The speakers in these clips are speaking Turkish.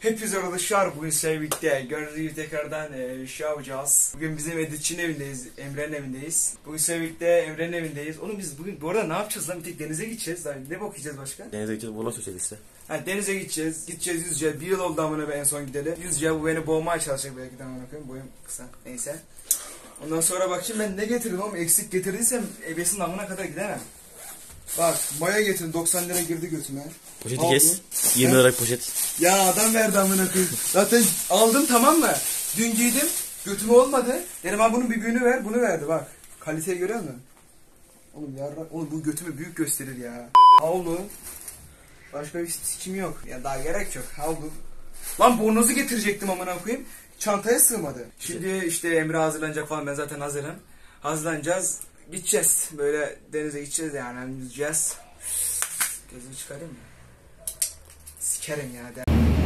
Hepiniz arkadaşlar, bugün sizlerle birlikte gördüğünüz gibi tekrardan şey yapacağız. Bugün bizim editçinin evindeyiz, Emre'nin evindeyiz. Bugün sizlerle birlikte Emre'nin evindeyiz. Oğlum biz bugün bu arada ne yapacağız lan? Bir tek denize gideceğiz. Lan ne bakacağız başka? Denize gideceğiz, vlog çekeceğiz işte. Yani denize gideceğiz, yüzeceğiz. Bir yıl oldu amına be en son gideli. Yüzeceğiz, bu beni boğmaya çalışacak belki de amına koyayım. Boyum kısa, neyse. Ondan sonra bakayım ben ne getirdim oğlum, eksik getirdiysem ebesin amına kadar gidemem. Bak maya getirdim, 90 lira girdi götüme. Poşeti kes, 20 liralık poşet. Ya adam verdi amına koyayım. Zaten aldım, tamam mı? Dün giydim, götüme olmadı. Dedim ben bunun bir büyüğünü ver, bunu verdi bak. Kaliteyi görüyor musun? Oğlum yarrak, oğlum bu götümü büyük gösterir ya. Havlu. Başka bir sikim yok. Ya daha gerek yok. Havlu. Lan bornozu getirecektim amına koyayım. Çantaya sığmadı. Şimdi işte Emre hazırlanacak falan, ben zaten hazırım. Hazırlanacağız. Gideceğiz. Böyle denize gideceğiz yani, yüzeceğiz. Gözünü çıkarayım mı? Sikerim ya.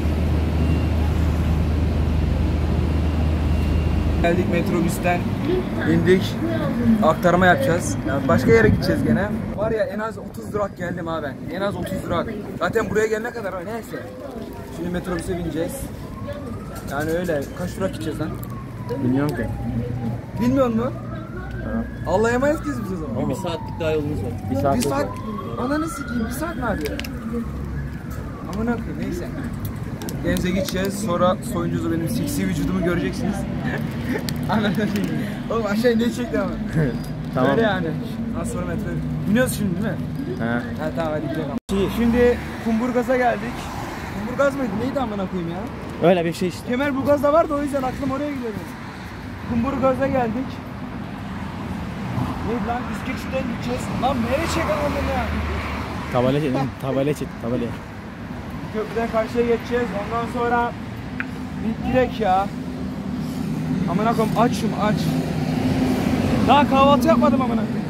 Geldik, metrobüsten indik. Aktarma yapacağız. Yani başka yere gideceğiz gene. Var ya, en az 30 durak geldim abi ben. En az 30 durak. Zaten buraya gelene kadar var, neyse. Şimdi metrobüse bineceğiz. Yani öyle. Kaç durak gideceğiz lan? Bilmiyorum ki. Bilmiyor musun? Anlayamayız ki biz o zaman. Bir saatlik daha yolumuz var. Bir saat. Ananı sikeyim. Bir saat mi abi? Amına koyayım, neyse. Denize gideceğiz, sonra soyunacağız, benim seksi vücudumu göreceksiniz. Anladın. Oğlum aşağıya ne çekti ama. Tamam. Öyle yani. Az sonra metro. Biniyoruz şimdi değil mi? He. Ha tamam, hadi gidelim. Şimdi Kumburgaz'a geldik. Kumburgaz mıydı? Neydi amına koyayım ya? Öyle bir şey işte. Kemerburgaz da vardı, o yüzden aklım oraya gidiyor. Kumburgaz'a geldik. Neydi lan? İskeç'ten gideceğiz. Lan nereye çekelim onu ya? Tabela çek, tabela çek, tabela. Köprüden karşıya geçeceğiz. Ondan sonra direkt ya. Amına koyayım, açım aç. Daha kahvaltı yapmadım amına koyayım.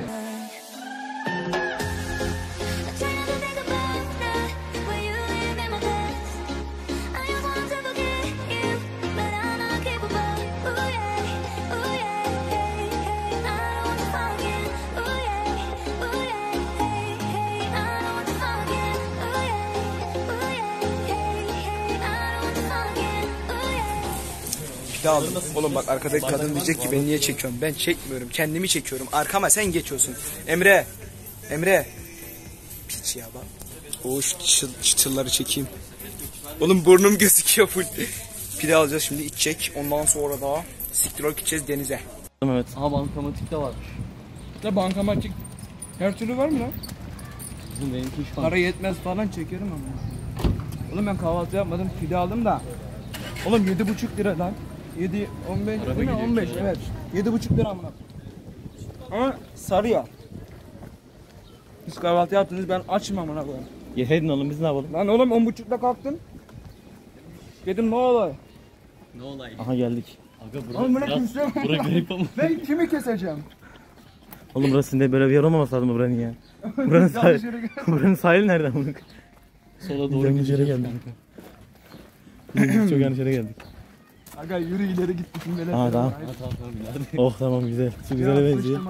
Aldım. Oğlum bak, arkadaki kadın diyecek ki ben niye çekiyorum? Ben çekmiyorum, kendimi çekiyorum. Arkama sen geçiyorsun. Emre. Emre. Piç ya bak. O şu çıtırları çekeyim. Oğlum burnum gözüküyor full. Pide alacağız şimdi, içecek. Ondan sonra da siktir gideceğiz denize. Evet. Aha bankamatik de varmış. Ya bankamatik her türlü var mı lan? Bizim benimki iş Para yetmez falan çekerim ama. Oğlum ben kahvaltı yapmadım, pide aldım da. Oğlum 7,5 lira lan. 7, 15, Araba değil mi? gidiyor 15 ki. evet. 7,5 lira amına. Ama sarıyor. Biz kahvaltı yaptınız, ben açım amına koyayım. Yeseydin oğlum, biz ne yapalım? Lan oğlum 10.30'da kalktın. Dedim ne olay? Ne olay? Aha geldik. Aga bura Oğlum böyle kimse yok. bura garip ama. Ben kimi keseceğim? Oğlum burası ne, böyle bir yer olmaması lazım buranın ya. Buranın sahili, buranın sahili nereden bunu? Sola doğru Yanlış yere geldik. Çok yanlış yere geldik. Aga yürü ileri git bütün böyle. Aa tamam. Ha tamam ileride. Oh tamam, güzel. Su güzele benziyor.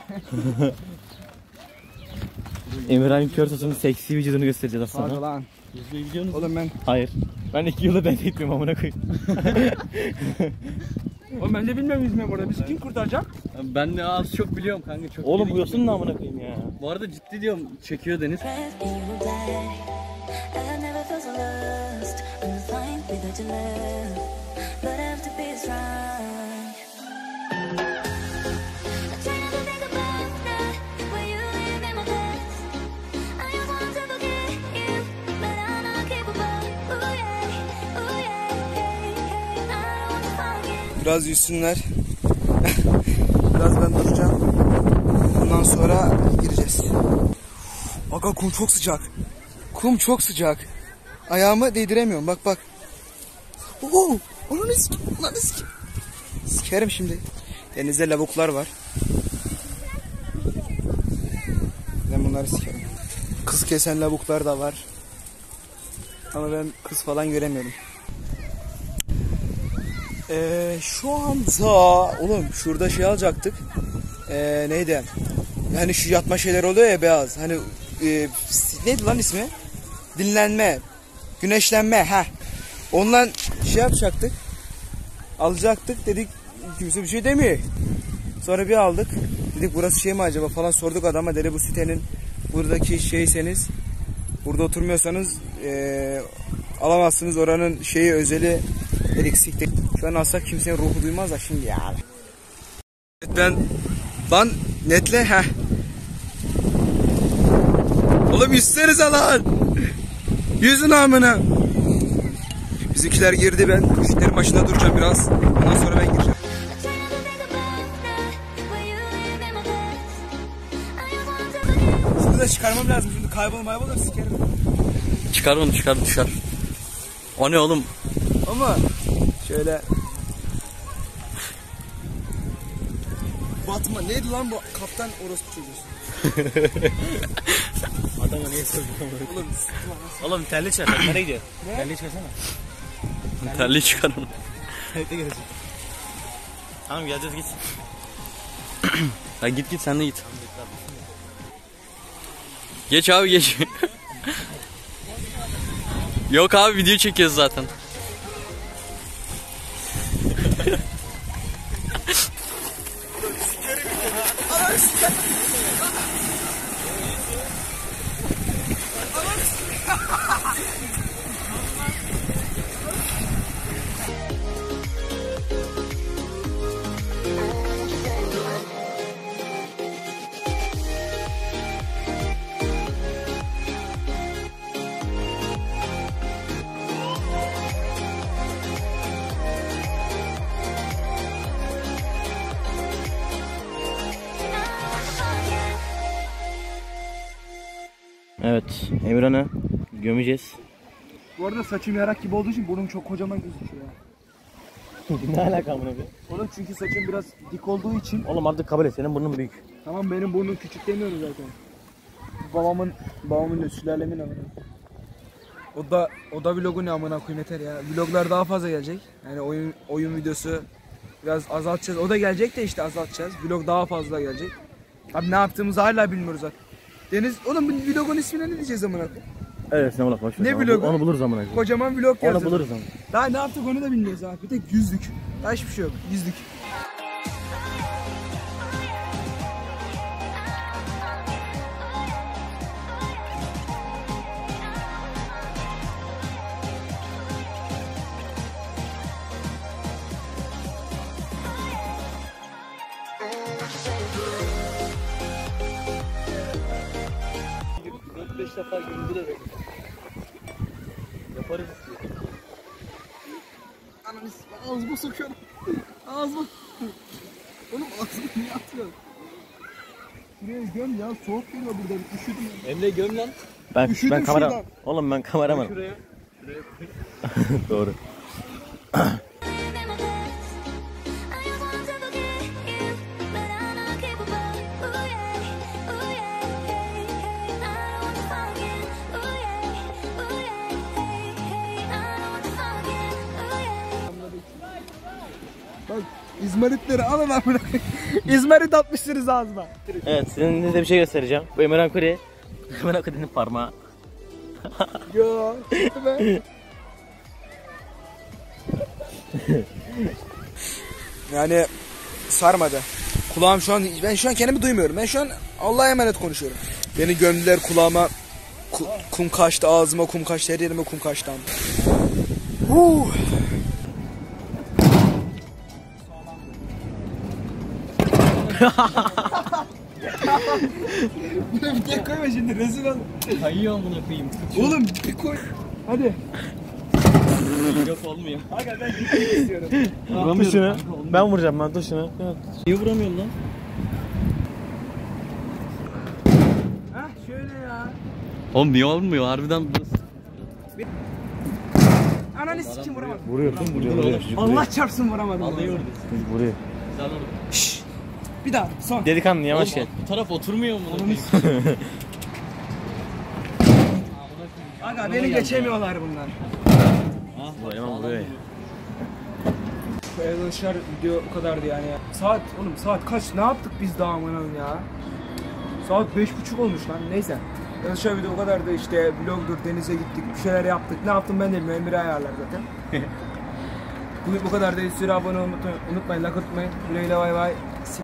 Emirhan'ın kör sosunun seksi vücudunu göstereceğiz Hadi aslında. lan. Yüzmeye gidiyor musun? Oğlum ben. Hayır. Ben 2 yılda benzetmiyorum amına koyayım. Oğlum ben de bilmiyorum yüzmeyi burada. Biz kim kurtaracak? Ben de az çok biliyorum kanka, çok. Oğlum bu yosun ne amına koyayım ya. Bu arada ciddi diyorum, çekiyor deniz. Biraz yüzsünler. Biraz ben duracağım. Ondan sonra gireceğiz. Aga kum çok sıcak. Kum çok sıcak. Ayağımı değdiremiyorum, bak bak. Oo, onu sikeyim. Sikerim şimdi. Denizde lavuklar var. Ben bunları sikerim. Kız kesen lavuklar da var. Ama ben kız falan göremiyorum. Şu anda oğlum şurada şey alacaktık. Neydi? Yani şu yatma şeyler oluyor ya, beyaz. Hani neydi lan ismi? Dinlenme, güneşlenme. Ondan şey yapacaktık. Alacaktık dedik kimse bir şey demiyor. Sonra bir aldık. Dedik burası şey mi acaba falan sorduk adama. Dedi bu sitenin buradaki şeyseniz burada oturmuyorsanız alamazsınız, oranın şeyi özeli. Dedik siktir. Şu an alsak kimsenin ruhu duymaz da şimdi ya. Ben lan netle heh. Oğlum yüzsenize lan. Yüzün amına. Bizimkiler girdi, ben işlerin başında duracağım biraz. Ondan sonra ben gireceğim. Şimdi de çıkarmam lazım. Şimdi kaybolur sikerim. Çıkar onu, çıkar. O ne oğlum? Ama şöyle Batman neydi lan bu? Kaptan orospu çocuğu. Adama niye sordun? Oğlum Oğlum terli çıkar. Nereye gidiyor? Terli çıkarsana. Terliği çıkar onu. Terlikle gelirsin. Tamam geleceğiz git. Ya git sen de git. Geç abi geç. Yok abi video çekiyoruz zaten. Evet, Emirhan'ı gömeceğiz. bu arada saçım yarak gibi olduğu için burnum çok kocaman gözüküyor ya. Ne alaka amına koyayım? Oğlum çünkü saçım biraz dik olduğu için. Oğlum artık kabul et, senin burnun büyük. Tamam benim burnum küçük demiyorum zaten. Babamın sülalemin amına. O da vlogu ne amına koyayım yeter ya. Vloglar daha fazla gelecek. Yani oyun videosu biraz azaltacağız. O da gelecek de işte azaltacağız. Vlog daha fazla gelecek. Abi ne yaptığımızı hala bilmiyoruz zaten. Deniz oğlum bu vlogun ismine ne diyeceğiz amına koyayım? Evet, sen bırak boş ver. Ne Onu- vlogu? Onu buluruz amına koyayım. Kocaman vlog Onu yazdık. buluruz ama. Daha ne yaptık onu da bilmiyoruz abi. Bir tek yüzlük. Daha hiçbir şey yok. Yüzlük. Beş defa güldüre be. Yaparız. Ağzıma sokuyorum. Ağzıma. Oğlum ağzıma niye atıyorsun? Şuraya göm ya. Soğuk geliyor burada. Üşüdüm. Emre göm lan. Üşüdüm Ben kamera. şuradan. Oğlum ben kameramanım. Şuraya. Doğru. Bak İzmaritleri alın amına koyayım. İzmarit atmışsınız ağzıma. Evet, size bir şey göstereceğim. Bu Emirhan Kuri. Emirhan Kuri'nin parmağı. Yo. Çıktı be. Yani sarmadı. Kulağım şu an, ben şu an kendimi duymuyorum. Ben şu an Allah'a emanet konuşuyorum. Beni gömdüler kulağıma. Kum kaçtı ağzıma, kum kaçtı her yerime, kum kaçtı. Bir tek koyma şimdi rezil ol. Kayıyor amına koyayım. Oğlum bir koy. Hadi. Yok olmuyor. Aga ben gitmek istiyorum. Tut şunu. Ben vuracağım, ben tut şunu. Niye vuramıyorum lan? Hah şöyle ya. Oğlum niye olmuyor harbiden? Ananı sikim vuramadım. Vuruyorsun, vuruyor. Allah çarpsın vuramadım. Vallahi vurdu. Vuruyor. Güzel vurdu. Şşş. Bir daha son. Delikanlı yavaş gel. Bu taraf oturmuyor mu? Aga beni geçemiyorlar bunlar. Vuruyor, vuruyor. Bu arkadaşlar video o kadardı yani. Saat kaç? Ne yaptık biz daha amanın ya? Saat 5:30 olmuş lan. Neyse. Şöyle video o kadar da işte vlogdur, denize gittik, bir şeyler yaptık. Ne yaptım ben de bilmiyorum, Emre ayarlar zaten. Bu kadar da. Abone olmayı unutmayın, like atmayın. Güle güle, bay bay.